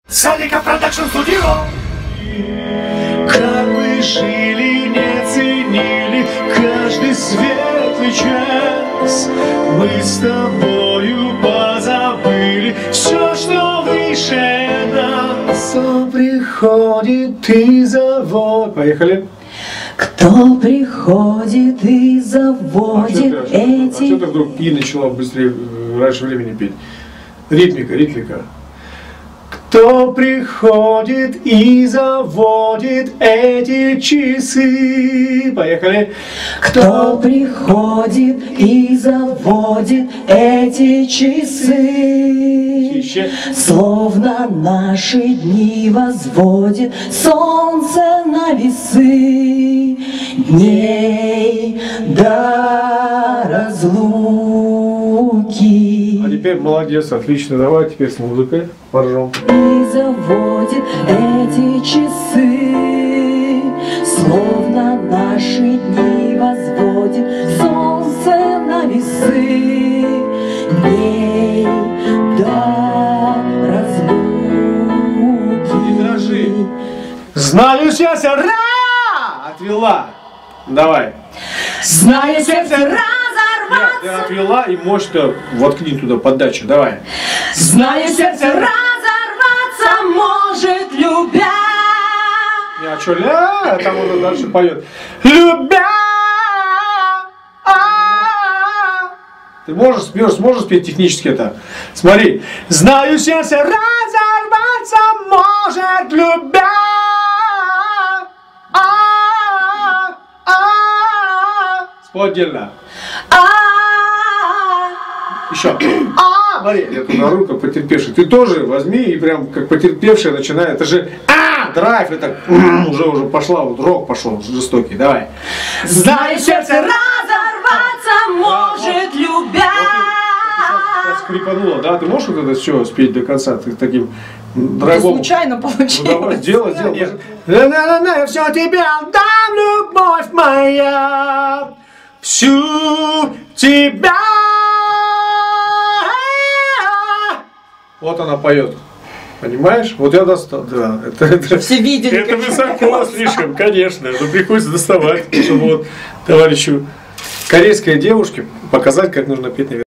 Салика Продакшн Студио. Как мы жили, не ценили каждый светлый час. Мы с тобою позабыли все, что выше нас. Кто приходит и заводит. Поехали. Кто приходит и заводит эти... А что ты вдруг и начала быстрее, раньше времени петь? Ритмика. Кто приходит и заводит эти часы? Поехали. Кто приходит и заводит эти часы? Тише. Словно наши дни возводит солнце на весы. Дней до разлуки. А теперь молодец, отлично. Давай теперь с музыкой поржем. И заводит эти часы, словно наши дни возводит солнце на весы. Дней до разлуки. Не дрожи. Знаю, сердце отвела. Давай. Знаю, сердце разорваться. Ты отвела и можешь-то воткни туда подачу. Давай. Знаю, сердце разорваться может, любя. Не, а что, ля, а там он дальше поет. Любя. Ты сможешь спеть технически это? Смотри. Знаю, сердце разорваться может, любя. Спой отдельно. Еще. Смотри, я туда руку как потерпевший. Ты тоже возьми и прям как потерпевший начинай. Это же драйв, это уже пошла, вот рок пошел жестокий. Давай. Знаю, сердце разорваться может, любя. Сейчас скрипануло, да? Ты можешь вот это все спеть до конца? Ты таким драйвом. Случайно получилось. Ну давай, сделай. Я все тебе отдам, любовь моя. Всю тебя. Вот она поет. Понимаешь? Вот я достал. Да, это Все видели. Это высоко слишком, конечно. Но приходится доставать, чтобы вот товарищу корейской девушке показать, как нужно петь на